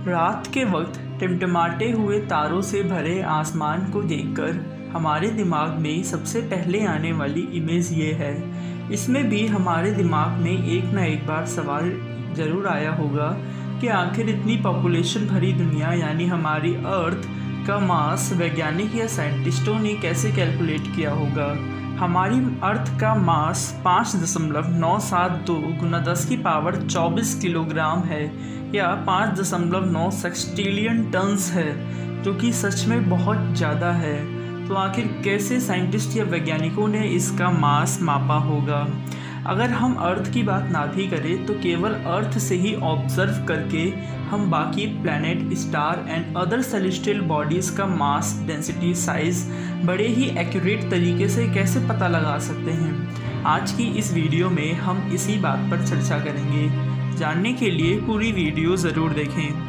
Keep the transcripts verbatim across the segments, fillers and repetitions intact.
रात के वक्त टिमटिमाते हुए तारों से भरे आसमान को देखकर हमारे दिमाग में सबसे पहले आने वाली इमेज ये है। इसमें भी हमारे दिमाग में एक ना एक बार सवाल ज़रूर आया होगा कि आखिर इतनी पॉपुलेशन भरी दुनिया यानी हमारी अर्थ का मास वैज्ञानिक या साइंटिस्टों ने कैसे कैलकुलेट किया होगा। हमारी अर्थ का मास पाँच दशमलव नौ सात दो गुना दस की पावर चौबीस किलोग्राम है या पाँच दशमलव नौ सेक्सटिलियन टन्स है, जो कि सच में बहुत ज़्यादा है। तो आखिर कैसे साइंटिस्ट या वैज्ञानिकों ने इसका मास मापा होगा। अगर हम अर्थ की बात ना भी करें तो केवल अर्थ से ही ऑब्जर्व करके हम बाकी planet, star and other celestial bodies का मास, डेंसिटी, साइज़ बड़े ही एक्यूरेट तरीके से कैसे पता लगा सकते हैं। आज की इस वीडियो में हम इसी बात पर चर्चा करेंगे। जानने के लिए पूरी वीडियो ज़रूर देखें।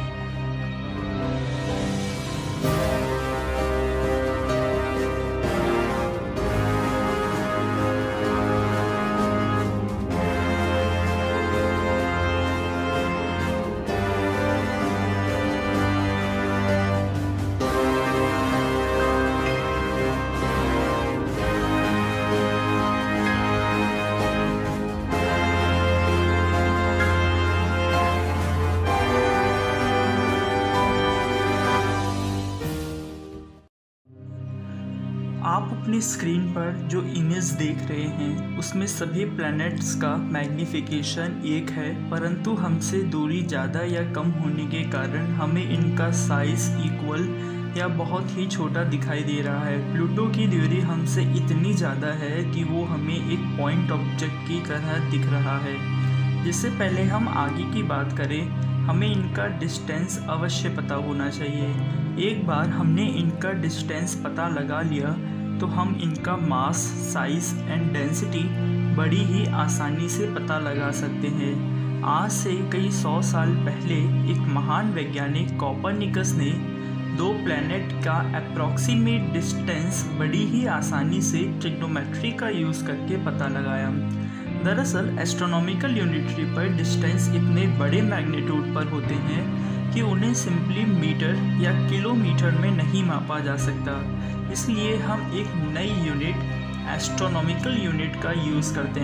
आप अपनी स्क्रीन पर जो इमेज देख रहे हैं उसमें सभी प्लैनेट्स का मैग्नीफिकेशन एक है, परंतु हमसे दूरी ज़्यादा या कम होने के कारण हमें इनका साइज़ इक्वल या बहुत ही छोटा दिखाई दे रहा है। प्लूटो की दूरी हमसे इतनी ज़्यादा है कि वो हमें एक पॉइंट ऑब्जेक्ट की तरह दिख रहा है। जिससे पहले हम आगे की बात करें, हमें इनका डिस्टेंस अवश्य पता होना चाहिए। एक बार हमने इनका डिस्टेंस पता लगा लिया तो हम इनका मास, साइज़ एंड डेंसिटी बड़ी ही आसानी से पता लगा सकते हैं। आज से कई सौ साल पहले एक महान वैज्ञानिक कोपरनिकस ने दो प्लैनेट का अप्रॉक्सीमेट डिस्टेंस बड़ी ही आसानी से ट्रिग्नोमेट्री का यूज़ करके पता लगाया। दरअसल एस्ट्रोनॉमिकल यूनिट पर डिस्टेंस इतने बड़े मैग्नीट्यूड पर होते हैं कि उन्हें सिंपली मीटर या किलोमीटर में नहीं मापा जा सकता। इसलिए हम एक नई यूनिट एस्ट्रोनॉमिकल यूनिट का यूज़ करते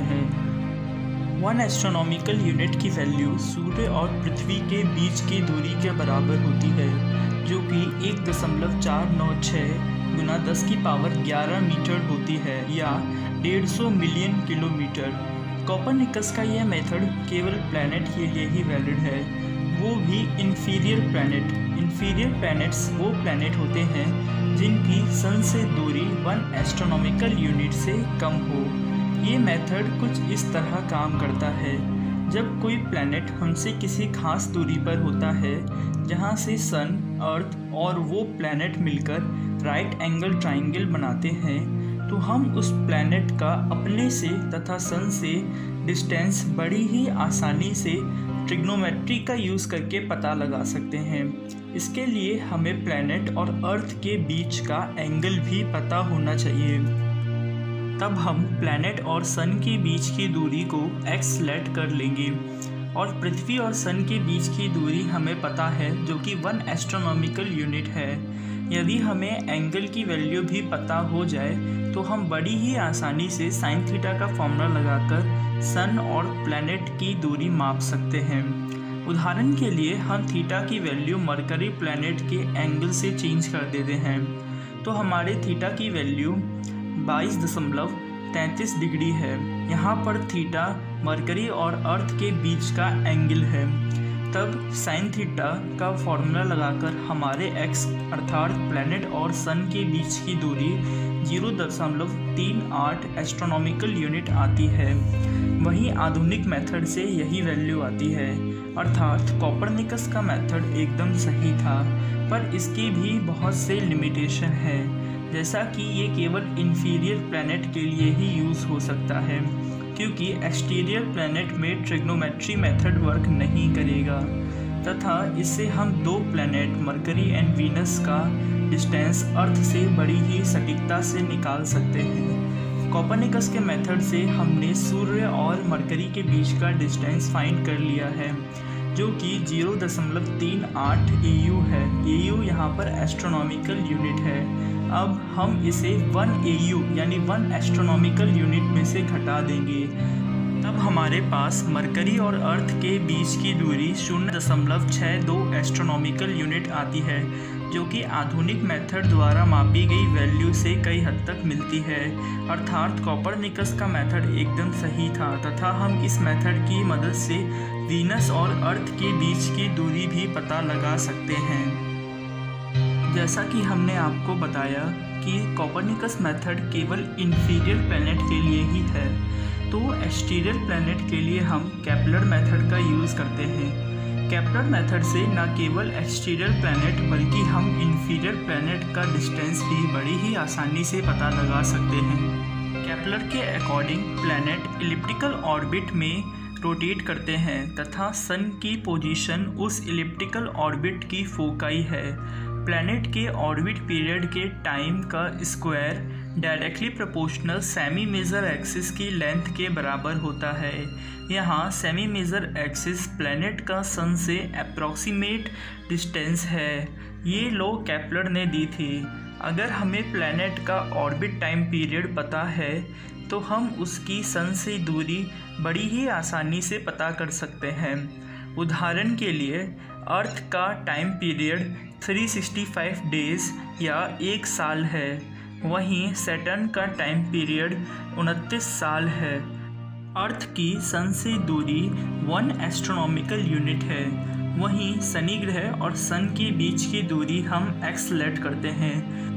हैं। वन एस्ट्रोनॉमिकल यूनिट की वैल्यू सूर्य और पृथ्वी के बीच की दूरी के बराबर होती है, जो कि एक दशमलव चार नौ छः गुना दस की पावर ग्यारह मीटर होती है या डेढ़ सौ मिलियन किलोमीटर। कोपरनिकस का यह मेथड केवल प्लैनेट के लिए ही वैलिड है, वो भी इन्फीरियर प्लैनेट। इन्फीरियर प्लैनेट्स वो प्लैनेट होते हैं जिनकी सन से दूरी वन एस्ट्रोनॉमिकल यूनिट से कम हो। ये मेथड कुछ इस तरह काम करता है। जब कोई प्लैनेट हमसे किसी खास दूरी पर होता है जहाँ से सन, अर्थ और वो प्लैनेट मिलकर राइट एंगल ट्राइंगल बनाते हैं, तो हम उस प्लैनेट का अपने से तथा सन से डिस्टेंस बड़ी ही आसानी से ट्रिग्नोमेट्री का यूज़ करके पता लगा सकते हैं। इसके लिए हमें प्लैनेट और अर्थ के बीच का एंगल भी पता होना चाहिए। तब हम प्लैनेट और सन के बीच की दूरी को एक्स लेट कर लेंगे और पृथ्वी और सन के बीच की दूरी हमें पता है, जो कि वन एस्ट्रोनॉमिकल यूनिट है। यदि हमें एंगल की वैल्यू भी पता हो जाए तो हम बड़ी ही आसानी से साइन थीटा का फॉर्मूला लगाकर सन और प्लैनेट की दूरी माप सकते हैं। उदाहरण के लिए हम थीटा की वैल्यू मरकरी प्लैनेट के एंगल से चेंज कर देते हैं, तो हमारे थीटा की वैल्यू बाईस दशमलव तैंतीस डिग्री है। यहाँ पर थीटा मरकरी और अर्थ के बीच का एंगल है। तब साइन थीटा का फॉर्मूला लगाकर हमारे एक्स अर्थात प्लैनेट और सन के बीच की दूरी जीरो दशमलव तीन आठ एस्ट्रोनॉमिकल यूनिट आती है। वहीं आधुनिक मेथड से यही वैल्यू आती है, अर्थात कोपरनिकस का मेथड एकदम सही था, पर इसकी भी बहुत से लिमिटेशन है, जैसा कि ये केवल इन्फीरियर प्लैनेट के लिए ही यूज़ हो सकता है, क्योंकि एक्सटीरियर प्लैनेट में ट्रिग्नोमेट्री मेथड वर्क नहीं करेगा, तथा इससे हम दो प्लैनेट मरकरी एंड वीनस का डिस्टेंस अर्थ से बड़ी ही सटीकता से निकाल सकते हैं। कोपरनिकस के मेथड से हमने सूर्य और मरकरी के बीच का डिस्टेंस फाइंड कर लिया है, जो कि जीरो दशमलव तीन आठ ए यू है। ए यू यहाँ पर एस्ट्रोनॉमिकल यूनिट है। अब हम इसे वन ए यू यानी वन एस्ट्रोनॉमिकल यूनिट में से घटा देंगे, तब हमारे पास मरकरी और अर्थ के बीच की दूरी शून्य दशमलव छः दो एस्ट्रोनॉमिकल यूनिट आती है, जो कि आधुनिक मेथड द्वारा मापी गई वैल्यू से कई हद तक मिलती है। अर्थात कोपरनिकस का मेथड एकदम सही था तथा हम इस मेथड की मदद से वीनस और अर्थ के बीच की दूरी भी पता लगा सकते हैं। जैसा कि हमने आपको बताया कि कोपरनिकस मेथड केवल इंफीरियर प्लैनेट के लिए ही है, तो एक्सटीरियर प्लैनेट के लिए हम केपलर मेथड का यूज़ करते हैं। केपलर मेथड से न केवल एक्सटीरियर प्लैनेट बल्कि हम इंफीरियर प्लैनेट का डिस्टेंस भी बड़ी ही आसानी से पता लगा सकते हैं। केपलर के अकॉर्डिंग प्लैनेट इलिप्टिकल ऑर्बिट में रोटेट करते हैं तथा सन की पोजीशन उस इलिप्टिकल ऑर्बिट की फोकाई है। प्लैनेट के ऑर्बिट पीरियड के टाइम का square directly proportional semi major axis की लेंथ के बराबर होता है। यहाँ सेमी मेजर एक्सिस प्लैनेट का सन से अप्रॉक्सीमेट डिस्टेंस है। ये लॉ केपलर ने दी थी। अगर हमें प्लैनेट का ऑर्बिट टाइम पीरियड पता है तो हम उसकी सन से दूरी बड़ी ही आसानी से पता कर सकते हैं। उदाहरण के लिए अर्थ का टाइम पीरियड तीन सौ पैंसठ डेज या एक साल है, वहीं सैटर्न का टाइम पीरियड उनतीस साल है। अर्थ की सन से दूरी वन एस्ट्रोनॉमिकल यूनिट है, वहीं शनि ग्रह और सन के बीच की दूरी हम एक्स लेट करते हैं।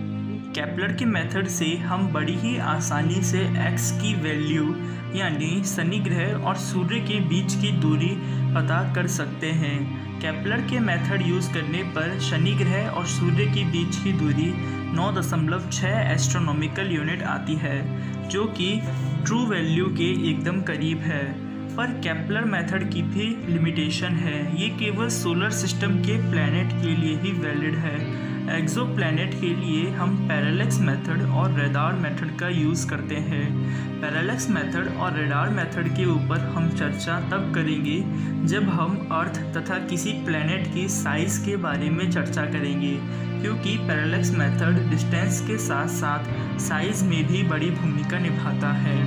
केपलर के मेथड से हम बड़ी ही आसानी से एक्स की वैल्यू यानी शनि ग्रह और सूर्य के बीच की दूरी पता कर सकते हैं। केपलर के मेथड यूज़ करने पर शनि ग्रह और सूर्य के बीच की दूरी नौ दशमलव छः एस्ट्रोनॉमिकल यूनिट आती है, जो कि ट्रू वैल्यू के एकदम करीब है। पर केपलर मेथड की भी लिमिटेशन है, ये केवल सोलर सिस्टम के प्लैनेट के लिए ही वैलिड है। एक्सो प्लैनेट के लिए हम पैरेलैक्स मेथड और रेडार मेथड का यूज़ करते हैं। पैरेलैक्स मेथड और रेडार मेथड के ऊपर हम चर्चा तब करेंगे जब हम अर्थ तथा किसी प्लैनेट की साइज़ के बारे में चर्चा करेंगे, क्योंकि पैरेलैक्स मेथड डिस्टेंस के साथ साथ साइज़ में भी बड़ी भूमिका निभाता है।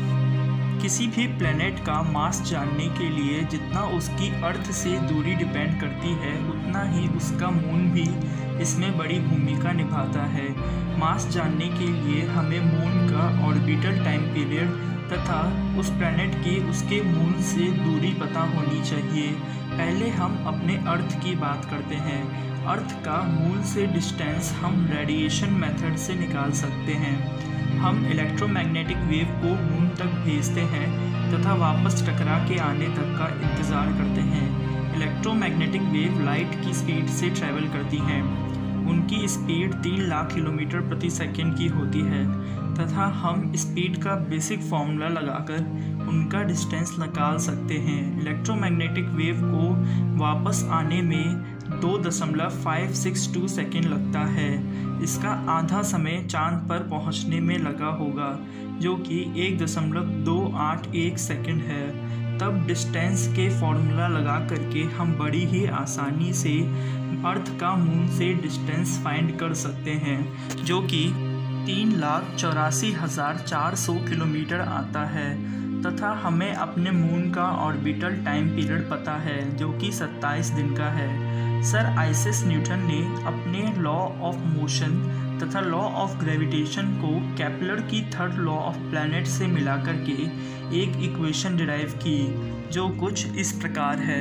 किसी भी प्लैनेट का मास जानने के लिए जितना उसकी अर्थ से दूरी डिपेंड करती है, उतना ही उसका मून भी इसमें बड़ी भूमिका निभाता है। मास जानने के लिए हमें मून का ऑर्बिटल टाइम पीरियड तथा उस प्लैनेट की उसके मून से दूरी पता होनी चाहिए। पहले हम अपने अर्थ की बात करते हैं। अर्थ का मून से डिस्टेंस हम रेडिएशन मेथड से निकाल सकते हैं। हम इलेक्ट्रोमैग्नेटिक वेव को मून तक भेजते हैं तथा वापस टकरा के आने तक का इंतज़ार करते हैं। इलेक्ट्रोमैग्नेटिक वेव लाइट की स्पीड से ट्रैवल करती हैं। उनकी स्पीड तीन लाख किलोमीटर प्रति सेकंड की होती है तथा हम स्पीड का बेसिक फार्मूला लगाकर उनका डिस्टेंस निकाल सकते हैं। इलेक्ट्रोमैग्नेटिक वेव को वापस आने में दो दशमलव पाँच छह दो सेकंड लगता है। इसका आधा समय चांद पर पहुंचने में लगा होगा, जो कि एक दशमलव दो आठ एक सेकंड है। तब डिस्टेंस के फॉर्मूला लगा करके हम बड़ी ही आसानी से अर्थ का मून से डिस्टेंस फाइंड कर सकते हैं, जो कि तीन लाख चौरासी हज़ार चार सौ किलोमीटर आता है तथा हमें अपने मून का ऑर्बिटल टाइम पीरियड पता है, जो कि सत्ताईस दिन का है। सर आइजैक न्यूटन ने अपने लॉ ऑफ मोशन तथा लॉ ऑफ ग्रेविटेशन को केपलर की थर्ड लॉ ऑफ प्लैनेट से मिला करके एक इक्वेशन डिराइव की, जो कुछ इस प्रकार है।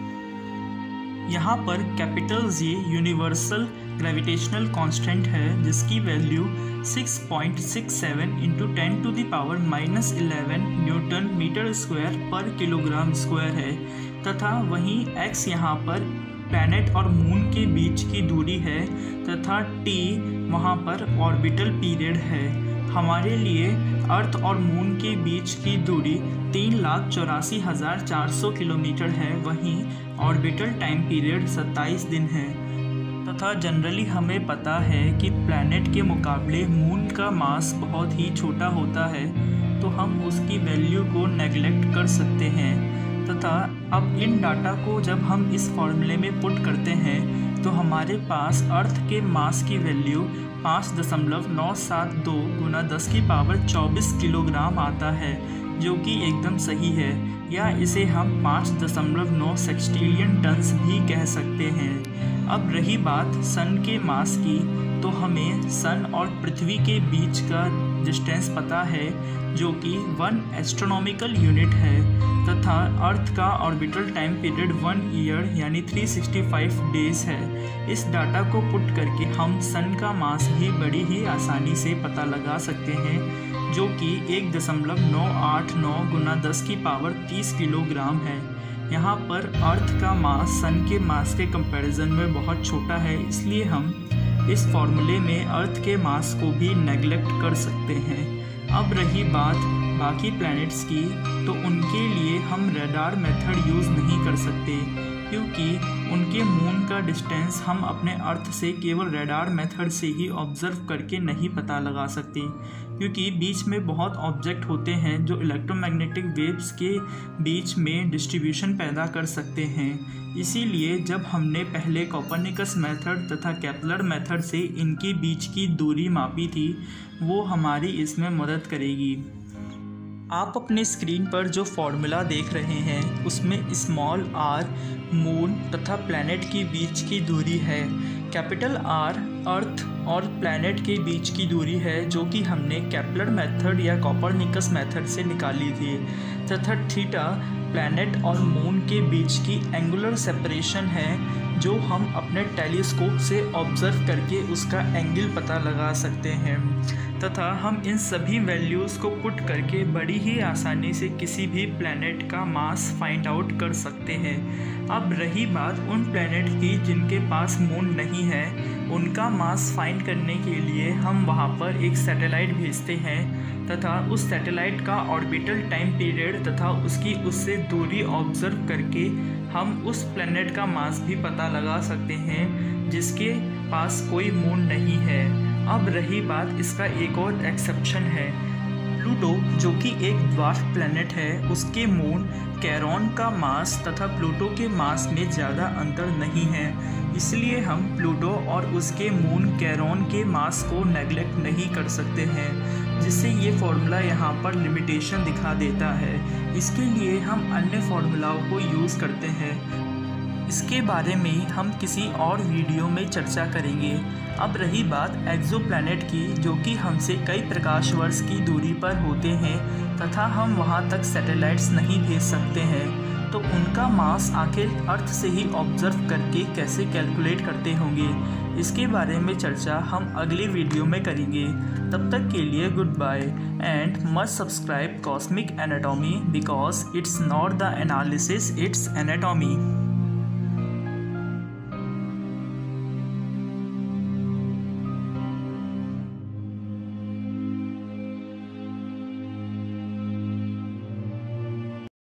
यहाँ पर capital G universal gravitational constant है, जिसकी value six point six seven into ten to the power minus eleven newton metre square पर किलोग्राम स्क्वायर है तथा वहीं x यहाँ पर प्लैनेट और मून के बीच की दूरी है तथा t वहाँ पर ऑर्बिटल पीरियड है। हमारे लिए अर्थ और मून के बीच की दूरी तीन लाख चौरासी हज़ार चार सौ किलोमीटर है, वहीं ऑर्बिटल टाइम पीरियड सत्ताईस दिन है तथा जनरली हमें पता है कि प्लैनेट के मुकाबले मून का मास बहुत ही छोटा होता है, तो हम उसकी वैल्यू को नेगलेक्ट कर सकते हैं तथा अब इन डाटा को जब हम इस फॉर्मूले में पुट करते हैं तो हमारे पास अर्थ के मास की वैल्यू पाँच दशमलव नौ सात दो गुना दस की पावर चौबीस किलोग्राम आता है, जो कि एकदम सही है, या इसे हम पाँच दशमलव नौ सेक्सटिलियन टन्स भी कह सकते हैं। अब रही बात सन के मास की, तो हमें सन और पृथ्वी के बीच का डिस्टेंस पता है, जो कि वन एस्ट्रोनॉमिकल यूनिट है, तथा अर्थ का orbital time period one year यानी तीन सौ पैंसठ डेज है। इस डाटा को पुट करके हम सन का मास भी बड़ी ही आसानी से पता लगा सकते हैं, जो कि एक दशमलव नौ आठ नौ गुना दस की पावर तीस किलोग्राम है। यहाँ पर अर्थ का मास सन के मास के कंपैरिजन में बहुत छोटा है, इसलिए हम इस फॉर्मूले में अर्थ के मास को भी नेग्लेक्ट कर सकते हैं। अब रही बात बाकी प्लैनेट्स की, तो उनके लिए हम रडार मेथड यूज़ नहीं कर सकते, क्योंकि उनके मून का डिस्टेंस हम अपने अर्थ से केवल रडार मेथड से ही ऑब्ज़र्व करके नहीं पता लगा सकते, क्योंकि बीच में बहुत ऑब्जेक्ट होते हैं जो इलेक्ट्रोमैग्नेटिक वेव्स के बीच में डिस्ट्रीब्यूशन पैदा कर सकते हैं। इसीलिए जब हमने पहले कोपर्निकस मेथड तथा केपलर मेथड से इनके बीच की दूरी मापी थी, वो हमारी इसमें मदद करेगी। आप अपने स्क्रीन पर जो फॉर्मूला देख रहे हैं उसमें स्मॉल आर मून तथा प्लैनेट के बीच की दूरी है, कैपिटल आर अर्थ और प्लैनेट के बीच की दूरी है, जो कि हमने केपलर मेथड या कोपर्निकस मेथड से निकाली थी, तथा थीटा प्लैनेट और मून के बीच की एंगुलर सेपरेशन है, जो हम अपने टेलीस्कोप से ऑब्ज़र्व करके उसका एंगल पता लगा सकते हैं, तथा हम इन सभी वैल्यूज़ को पुट करके बड़ी ही आसानी से किसी भी प्लैनेट का मास फाइंड आउट कर सकते हैं। अब रही बात उन प्लैनेट की जिनके पास मून नहीं है, उनका मास फाइंड करने के लिए हम वहाँ पर एक सैटेलाइट भेजते हैं, तथा उस सैटेलाइट का ऑर्बिटल टाइम पीरियड तथा उसकी उससे दूरी ऑब्ज़र्व करके हम उस प्लैनेट का मास भी पता लगा सकते हैं जिसके पास कोई मून नहीं है। अब रही बात इसका एक और एक्सेप्शन है, प्लूटो जो कि एक ड्वार्फ प्लैनेट है, उसके मून कैरॉन का मास तथा प्लूटो के मास में ज़्यादा अंतर नहीं है, इसलिए हम प्लूटो और उसके मून कैरॉन के मास को नेग्लेक्ट नहीं कर सकते हैं, जिससे ये फॉर्मूला यहाँ पर लिमिटेशन दिखा देता है। इसके लिए हम अन्य फार्मूलाओं को यूज़ करते हैं, इसके बारे में हम किसी और वीडियो में चर्चा करेंगे। अब रही बात एक्सोप्लैनेट की, जो कि हमसे कई प्रकाश वर्ष की दूरी पर होते हैं तथा हम वहां तक सैटेलाइट्स नहीं भेज सकते हैं, तो उनका मास आखिर अर्थ से ही ऑब्ज़र्व करके कैसे कैलकुलेट करते होंगे, इसके बारे में चर्चा हम अगले वीडियो में करेंगे। तब तक के लिए good bye and must subscribe cosmic anatomy because it's not the analysis, it's anatomy.